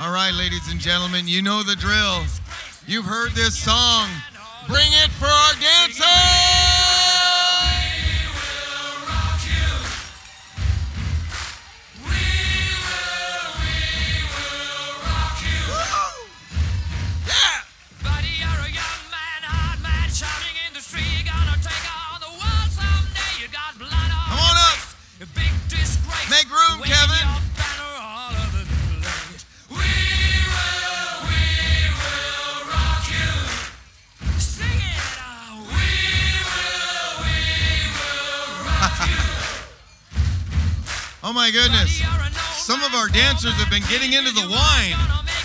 All right, ladies and gentlemen, you know the drill. You've heard this song. Bring it for our dancers! Make room, Kevin. We will rock you. Sing it out. We will rock you. Oh my goodness. Some of our dancers have been getting into the wine.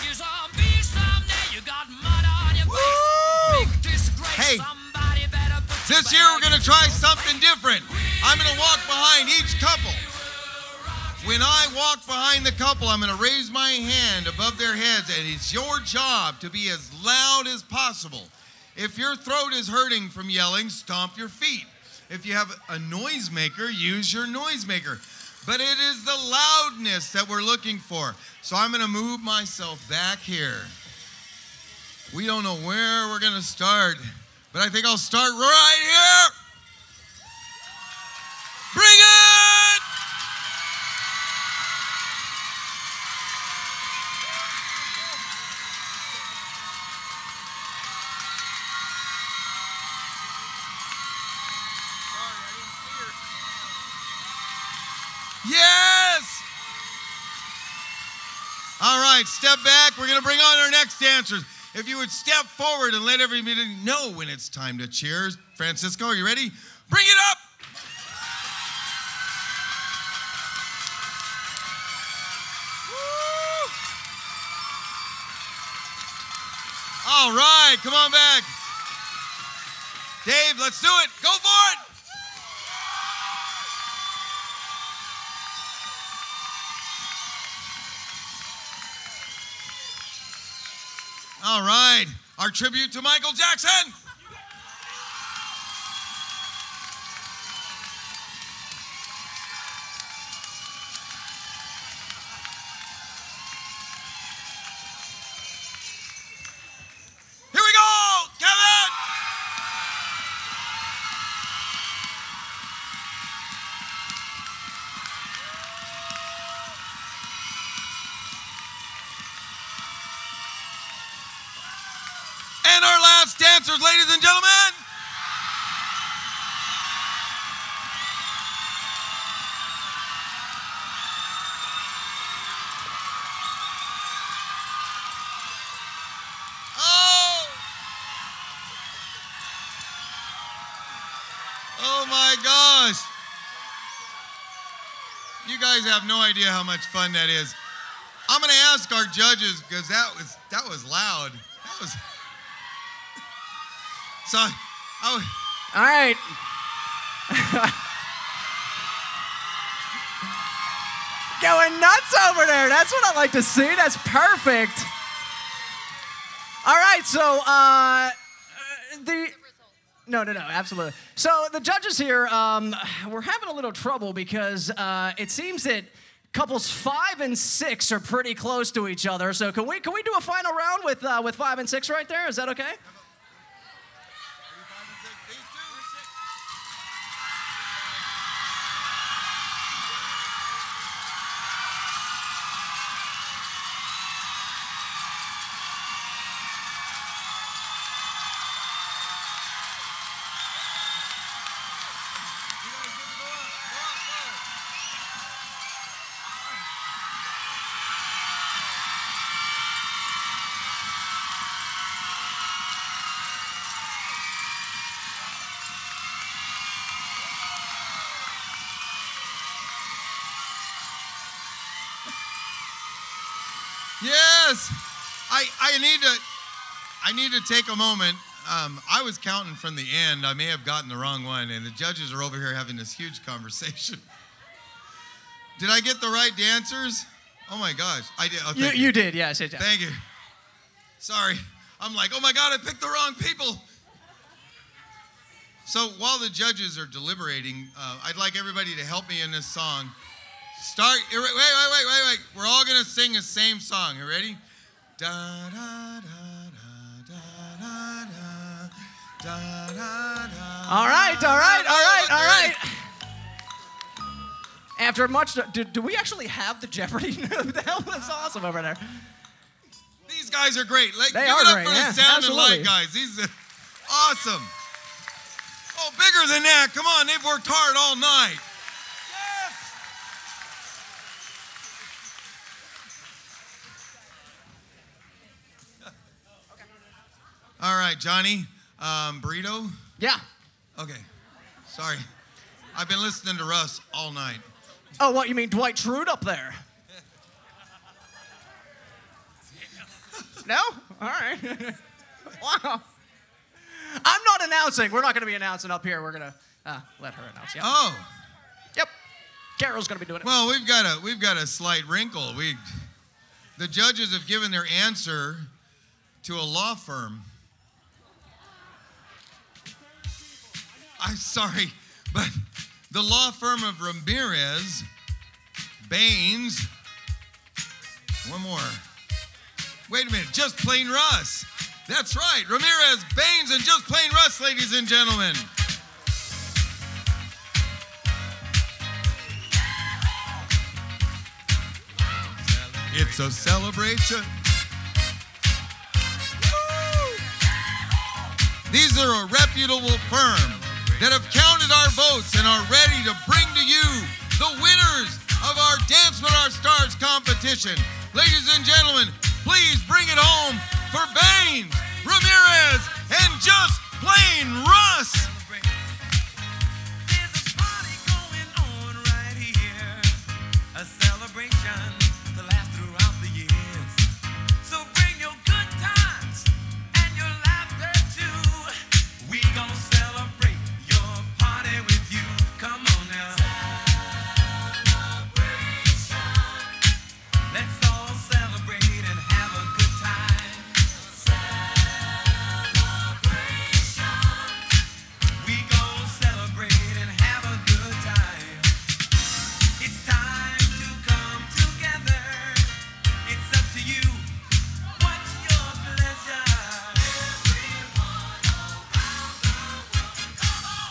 Woo! Hey, this year we're going to try something different. I'm going to walk behind each couple. When I walk behind the couple, I'm going to raise my hand above their heads, and it's your job to be as loud as possible. If your throat is hurting from yelling, stomp your feet. If you have a noisemaker, use your noisemaker. But it is the loudness that we're looking for. So I'm going to move myself back here. We don't know where we're going to start, but I think I'll start right here. Bring it! Yes! All right, step back. We're going to bring on our next dancers. If you would step forward and let everybody know when it's time to cheer. Francisco, are you ready? Bring it up! Woo! All right, come on back. Dave, let's do it. Go for it! All right, our tribute to Michael Jackson. Here we go, Kevin. And our last dancers, ladies and gentlemen. Oh my gosh. You guys have no idea how much fun that is. I'm going to ask our judges, because that was loud. That was... So, all right. Going nuts over there. That's what I like to see. That's perfect. All right, so No, absolutely. So the judges here, we're having a little trouble because it seems that couples 5 and 6 are pretty close to each other. So can we do a final round with 5 and 6 right there? Is that okay? Yes, I need to take a moment. I was counting from the end. I may have gotten the wrong one, and the judges are over here having this huge conversation. Did I get the right dancers? Oh my gosh, I did. Oh, you did, yes. Thank you. Sorry, I'm like, oh my God, I picked the wrong people. So while the judges are deliberating, I'd like everybody to help me in this song. Wait. We're all going to sing the same song. You ready? Da da da da da da da da da. All right. After much, do we actually have the Jeopardy? That was awesome over there. These guys are great. They give are it up great, for yeah, the sound absolutely. and light guys. These are awesome. Oh, bigger than that. Come on, they've worked hard all night. Yes. All right, Johnny. Burrito? Yeah. Okay. Sorry. I've been listening to Russ all night. Oh, what, you mean Dwight Schrute up there? No? All right. Wow. I'm not announcing. We're not going to be announcing up here. We're going to let her announce. Yep. Oh. Yep. Carol's going to be doing it. Well, we've got a slight wrinkle. The judges have given their answer to a law firm. I'm sorry, but the law firm of Ramirez, Baines, one more. Wait a minute, Just Plain Russ. That's right, Ramirez, Baines, and Just Plain Russ, ladies and gentlemen. It's a celebration. Woo! These are a reputable firm that have counted our votes and are ready to bring to you the winners of our Dance with Our Stars competition. Ladies and gentlemen, please bring it home for Baines, Ramirez, and Just Plain Russ. There's a party going on right here, a celebration to last throughout the years. So bring your good times and your laughter too. We gon' celebrate your party with you. Come on now. Celebration. Let's all celebrate and have a good time. Celebration. We gon' celebrate and have a good time. It's time to come together. It's up to you. What's your pleasure? Everyone around the world, come on.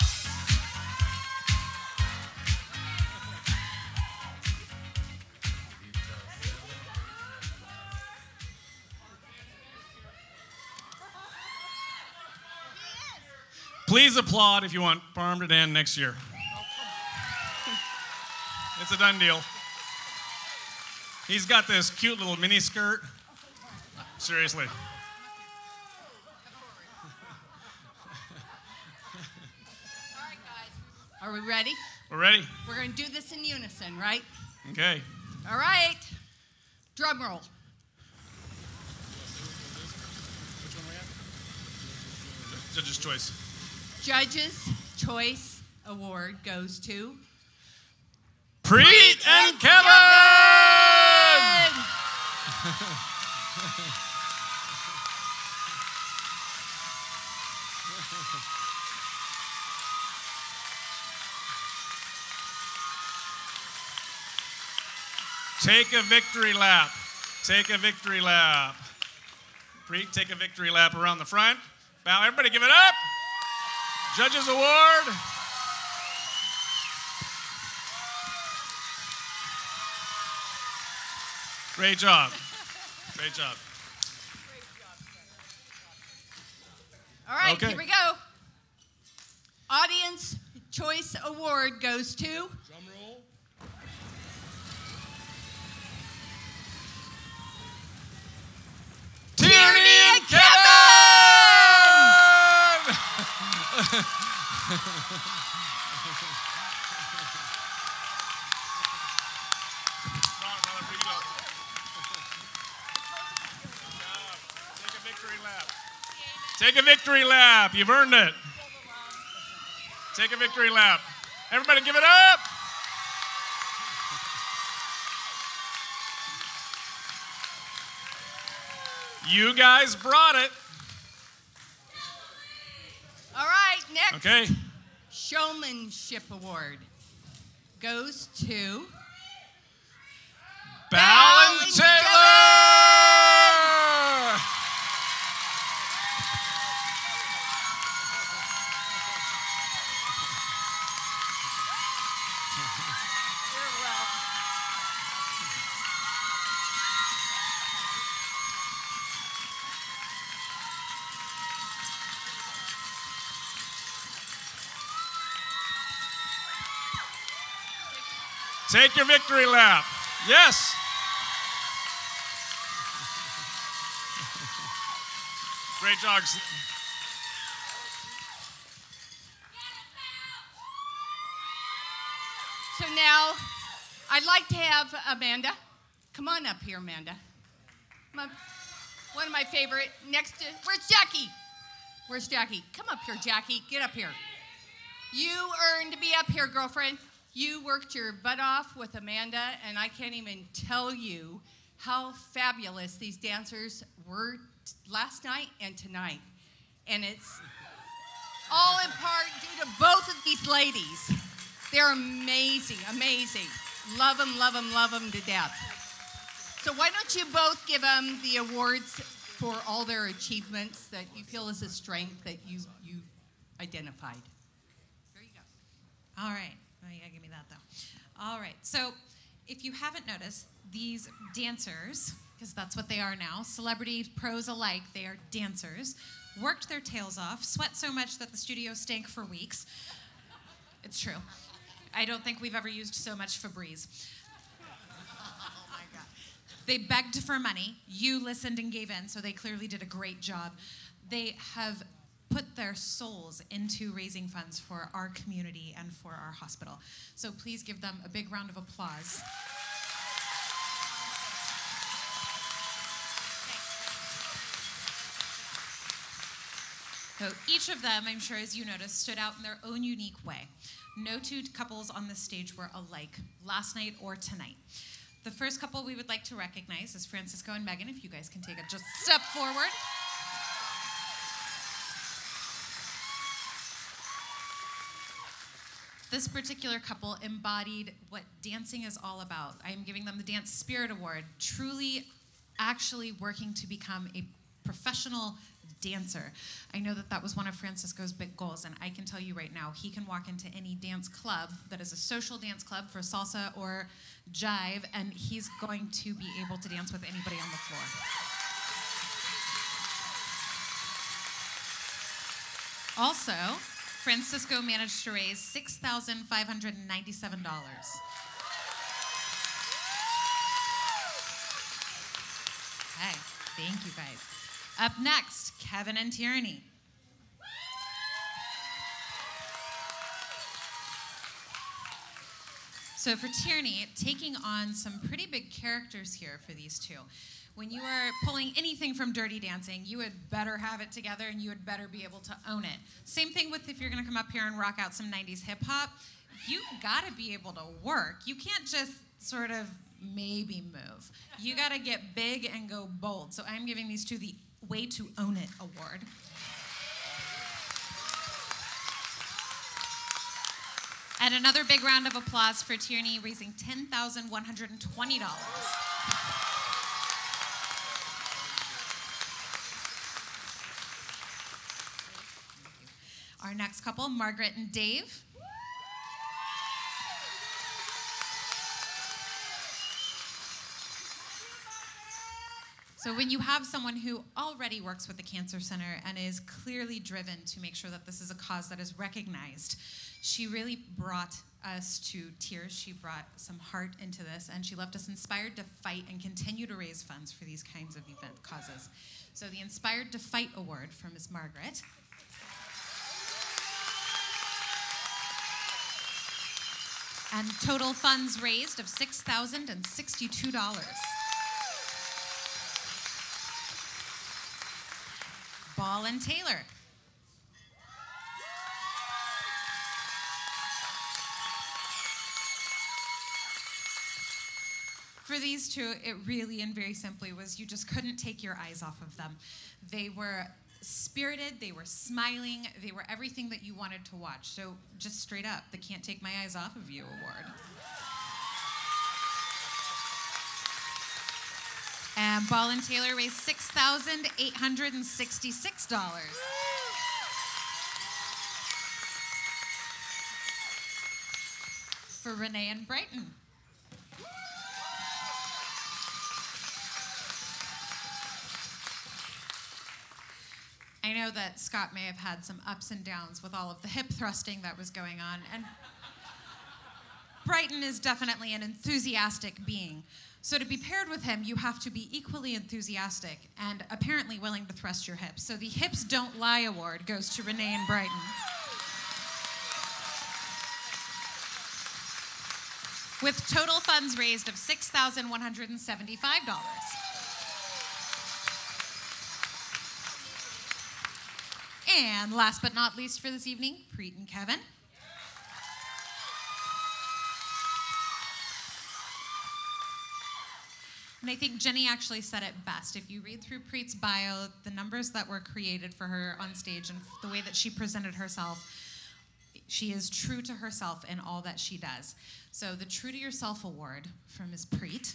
Please applaud if you want Farm to Dan next year. It's a done deal. He's got this cute little mini skirt. Seriously. All right, guys. Are we ready? We're ready? We're going to do this in unison, right? Okay. All right. Drum roll. Judge's choice. Judge's Choice Award goes to Preet and Kevin! Take a victory lap. Take a victory lap. Preet, take a victory lap around the front. Bow, everybody give it up. Judges Award. Great job. Great job. All right, Okay. here we go. Audience Choice Award goes to Drum roll. Tierney and Kevin! Take a victory lap. You've earned it. Take a victory lap. Everybody give it up. You guys brought it. All right, next Okay. Showmanship Award goes to Bal and Taylor. Take your victory lap. Yes. Great jogs. So now, I'd like to have Amanda. Come on up here, Amanda. One of my favorite, next to, where's Jackie? Where's Jackie? Come up here, Jackie. Get up here. You earned to be up here, girlfriend. You worked your butt off with Amanda, and I can't even tell you how fabulous these dancers were last night and tonight. And it's all in part due to both of these ladies. They're amazing, amazing. Love them, love them, love them to death. So why don't you both give them the awards for all their achievements that you feel is a strength that you identified. There you go. All right. Oh, you gotta give me that, though. All right. So if you haven't noticed, these dancers, because that's what they are now, celebrity pros alike, they are dancers, worked their tails off, sweat so much that the studio stank for weeks. It's true. I don't think we've ever used so much Febreze. Oh my God. They begged for money. You listened and gave in, so they clearly did a great job. They have put their souls into raising funds for our community and for our hospital. So please give them a big round of applause. So each of them, I'm sure as you noticed, stood out in their own unique way. No two couples on this stage were alike, last night or tonight. The first couple we would like to recognize is Francisco and Megan, if you guys can take a just step forward. This particular couple embodied what dancing is all about. I am giving them the Dance Spirit Award, truly actually working to become a professional dancer. I know that that was one of Francisco's big goals, and I can tell you right now, he can walk into any dance club that is a social dance club for salsa or jive, and he's going to be able to dance with anybody on the floor. Also, Francisco managed to raise $6,597. Okay, thank you guys. Up next, Kevin and Tierney. So for Tierney, taking on some pretty big characters here for these two. When you are pulling anything from Dirty Dancing, you had better have it together and you had better be able to own it. Same thing with if you're gonna come up here and rock out some 90s hip hop, you gotta be able to work. You can't just sort of maybe move. You gotta get big and go bold. So I'm giving these two the Way to Own It award. And another big round of applause for Tierney, raising $10,120. Our next couple, Margaret and Dave. So when you have someone who already works with the Cancer Center and is clearly driven to make sure that this is a cause that is recognized, she really brought us to tears. She brought some heart into this, and she left us inspired to fight and continue to raise funds for these kinds of event causes. So the Inspired to Fight Award for Ms. Margaret. And total funds raised of $6,062. Ball and Taylor. For these two, it really and very simply was you just couldn't take your eyes off of them. They were spirited, they were smiling, they were everything that you wanted to watch. So just straight up, the Can't Take My Eyes Off of You award. And Ball and Taylor raised $6,866. For Renee and Brighton. I know that Scott may have had some ups and downs with all of the hip thrusting that was going on, and Brighton is definitely an enthusiastic being. So to be paired with him, you have to be equally enthusiastic and apparently willing to thrust your hips. So the Hips Don't Lie Award goes to Renee and Brighton. With total funds raised of $6,175. And last but not least for this evening, Preet and Kevin. And I think Jenny actually said it best. If you read through Preet's bio, the numbers that were created for her on stage and the way that she presented herself, she is true to herself in all that she does. So the True to Yourself Award from Ms. Preet.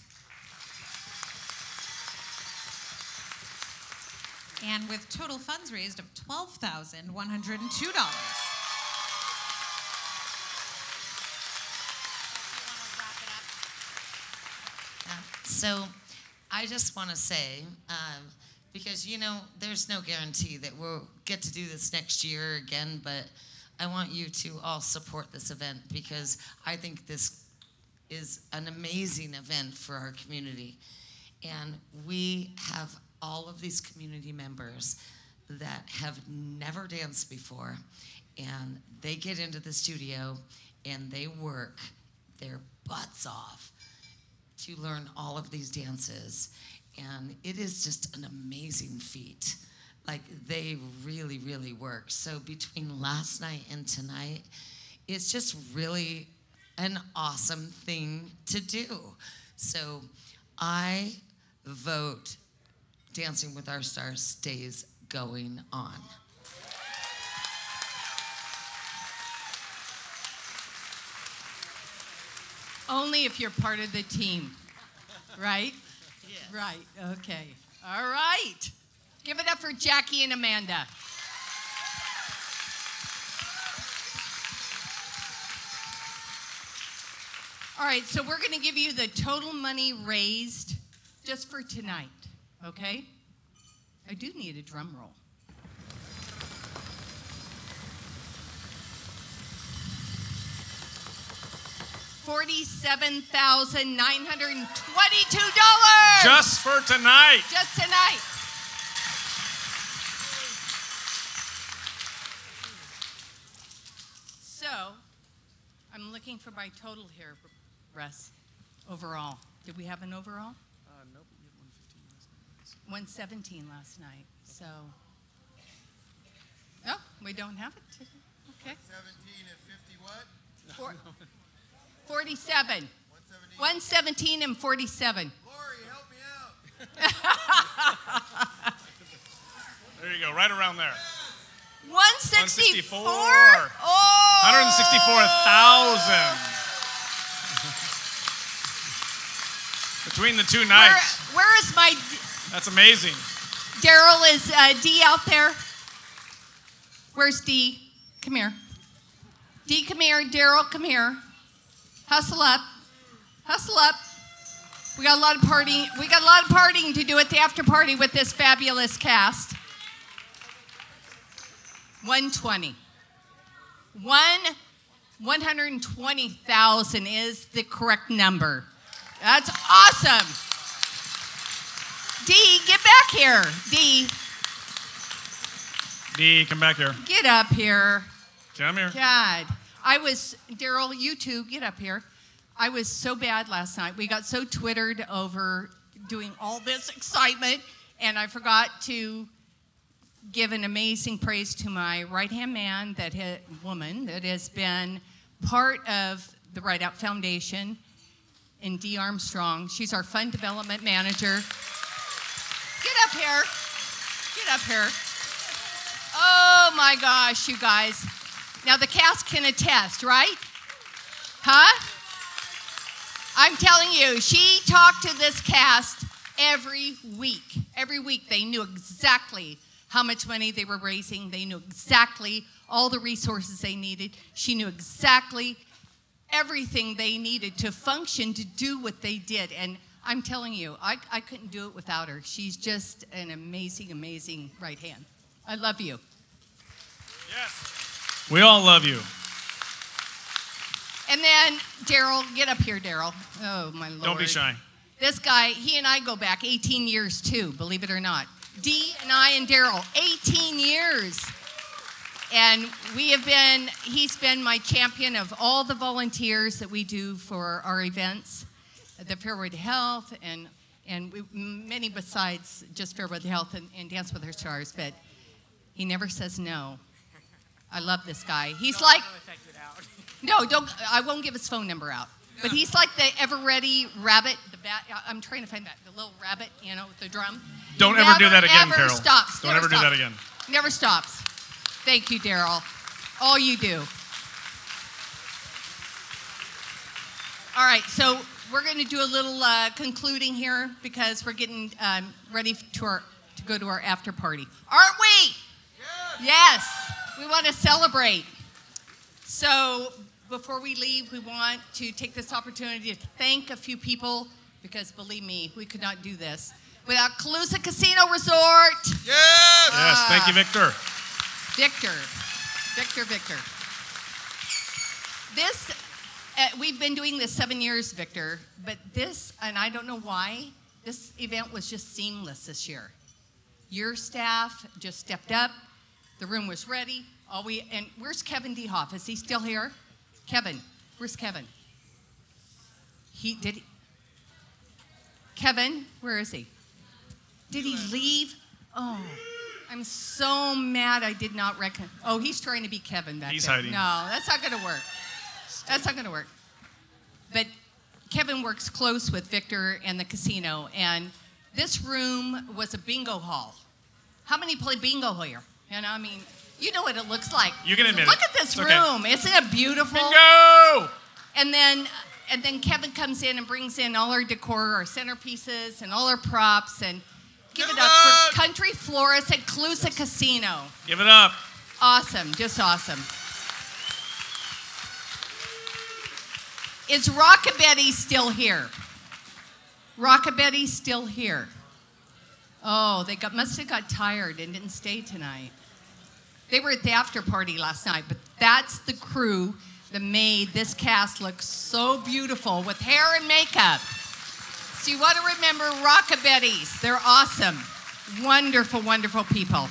And with total funds raised of $12,102. So I just want to say, because, you know, there's no guarantee that we'll get to do this next year again, but I want you to all support this event because I think this is an amazing event for our community. And we have all of these community members that have never danced before, and they get into the studio and they work their butts off to learn all of these dances, and it is just an amazing feat. Like, they really, really work. So between last night and tonight, it's just really an awesome thing to do. So I vote Dancing with Our Stars stays going on. Only if you're part of the team, right? Yes. Right, okay. All right. Give it up for Jackie and Amanda. All right, so we're going to give you the total money raised just for tonight, okay? I do need a drum roll. $47,922. Just for tonight. Just tonight. So, I'm looking for my total here, Russ. Overall. Did we have an overall? Nope, we had 115 last night. 117 last night. So, no, we don't have it. Okay. 17 and 50 what? 47. 117 and 47. Lori, help me out. There you go, right around there. 164? 164. Oh! 164,000. Between the two nights. Where is my... That's amazing. Daryl, is D out there? Where's D? Come here. D, come here. Daryl, come here. Hustle up. Hustle up. We got a lot of partying. We got a lot of partying to do at the after party with this fabulous cast. 120. 120,000 is the correct number. That's awesome. D, get back here. D, come back here. get up here. Come here. God. Daryl, you too, get up here. I was so bad last night. We got so twittered over doing all this excitement, and I forgot to give an amazing praise to my right-hand man, woman that has been part of the Right Out Foundation, and Dee Armstrong. She's our fund development manager. Get up here. Get up here. Oh my gosh, you guys. Now the cast can attest, right? Huh? I'm telling you, she talked to this cast every week. Every week they knew exactly how much money they were raising. They knew exactly all the resources they needed. She knew exactly everything they needed to function, to do what they did. And I'm telling you, I couldn't do it without her. She's just an amazing, amazing right hand. I love you. Yes. We all love you. And then Daryl, get up here, Daryl. Oh, my Lord. Don't be shy. This guy, he and I go back 18 years too, believe it or not. Dee and I and Daryl, 18 years. And he's been my champion of all the volunteers that we do for our events, the Fairway to Health, and many besides just Fairway to Health and Dance with Our Stars, but he never says no. I love this guy. He's like, no, I won't give his phone number out. But he's like the ever-ready rabbit, the bat. I'm trying to find that, the little rabbit, with the drum. Don't ever do that again, Carol. Stops. Don't ever do that again. Never stops. Thank you, Daryl. All you do. All right, so we're going to do a little concluding here because we're getting ready to go to our after party. Aren't we? Yes. We want to celebrate. So before we leave, we want to take this opportunity to thank a few people because, believe me, we could not do this without Calusa Casino Resort. Yes! Yes, thank you, Victor. Victor. This, we've been doing this 7 years, Victor, but this, and I don't know why, this event was just seamless this year. Your staff just stepped up. The room was ready. And where's Kevin DeHoff? Is he still here? Kevin, where's Kevin? Kevin, where is he? Did he leave? Oh, I'm so mad I did not reckon. Oh, he's trying to be Kevin back there. He's hiding. No, that's not going to work. That's not going to work. But Kevin works close with Victor and the casino, and this room was a bingo hall. How many play bingo here? And I mean, you know what it looks like. You can admit it. Look at this room. Okay. Isn't it beautiful? Bingo! And then Kevin comes in and brings in all our decor, our centerpieces, and all our props, and give it up for Country Florist at Calusa Casino. Give it up. Awesome, just awesome. Is Rockabetty still here? Rockabetty's still here. Oh, they must have got tired and didn't stay tonight. They were at the after party last night, but that's the crew that made this cast look so beautiful with hair and makeup. So you want to remember Rockabetty's. They're awesome. Wonderful, wonderful people.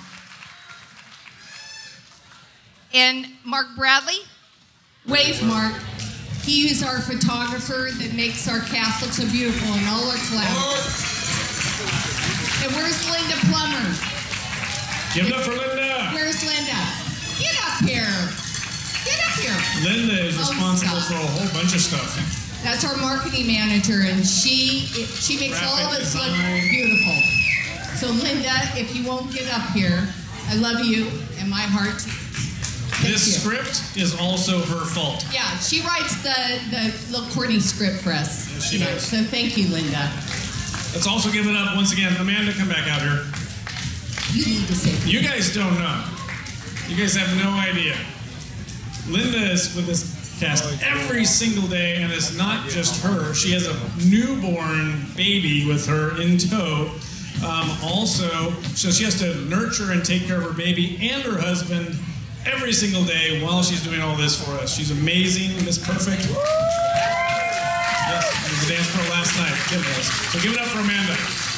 And Mark Bradley, wave Mark. He's our photographer that makes our cast look so beautiful and all our clouds. And where's Linda Plummer? Give it up for Linda. Where's Linda? Get up here. Get up here. Linda is responsible for a whole bunch of stuff. That's our marketing manager, and she makes all of us look beautiful. So Linda, if you won't get up here, I love you and my heart. This script is also her fault. Yeah, she writes the little corny script for us. Yes, she does. So thank you, Linda. Let's also give it up once again. Amanda, come back out here. You need to say. You guys don't know. You guys have no idea. Linda is with this cast every single day, and it's not just her. She has a newborn baby with her in tow. Also, so she has to nurture and take care of her baby and her husband every single day while she's doing all this for us. She's amazing, Miss Perfect. Yes, it was a dance pro last night. It was. So give it up for Amanda.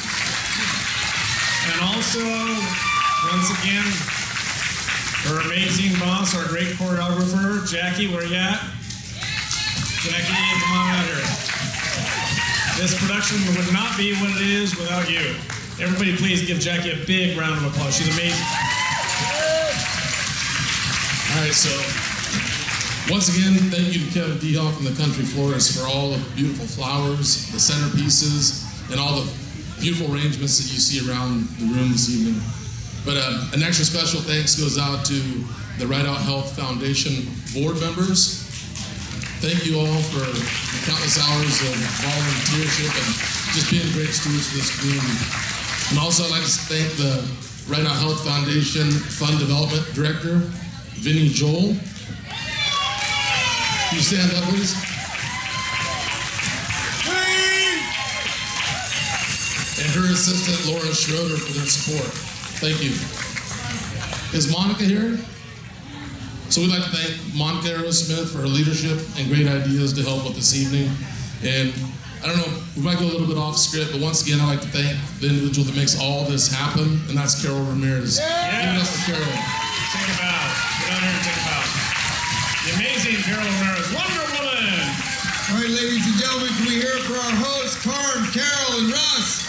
And also, once again, her amazing boss, our great choreographer, Jackie. Where you at? Jackie, come on out here. This production would not be what it is without you. Everybody please give Jackie a big round of applause. She's amazing. All right, so once again, thank you to Kevin DeHoff and the Country Florist for all the beautiful flowers, the centerpieces, and all the beautiful arrangements that you see around the room this evening. But an extra special thanks goes out to the Right Out Health Foundation board members. Thank you all for the countless hours of volunteership and just being great stewards for this community. And also I'd like to thank the Right Out Health Foundation Fund Development Director, Vinnie Joel. Can you stand up, please? And her assistant, Laura Schroeder, for their support. Thank you. Is Monica here? So we'd like to thank Monica Aerosmith for her leadership and great ideas to help with this evening. And I don't know, we might go a little bit off script, but once again, I'd like to thank the individual that makes all this happen, and that's Carol Ramirez. Give it up for Carol. Take a bow. Get on here and take a bow. The amazing Carol Ramirez, Wonder Woman. All right, ladies and gentlemen, can we hear it for our hosts, Carm, Carol, and Russ?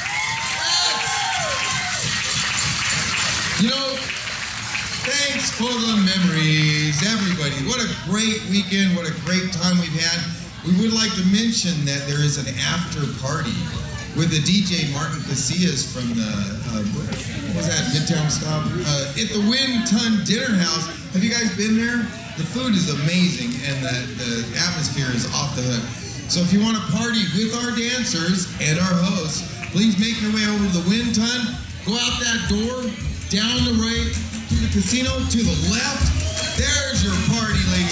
You know, thanks for the memories, everybody. What a great weekend, what a great time we've had. We would like to mention that there is an after party with the DJ Martin Casillas from the, what was that, Midtown Stop? At the Wind Ton Dinner House. Have you guys been there? The food is amazing and the atmosphere is off the hook. So if you want to party with our dancers and our hosts, please make your way over to the Wind Ton. Go out that door, down the right, to the casino, to the left. There's your party, ladies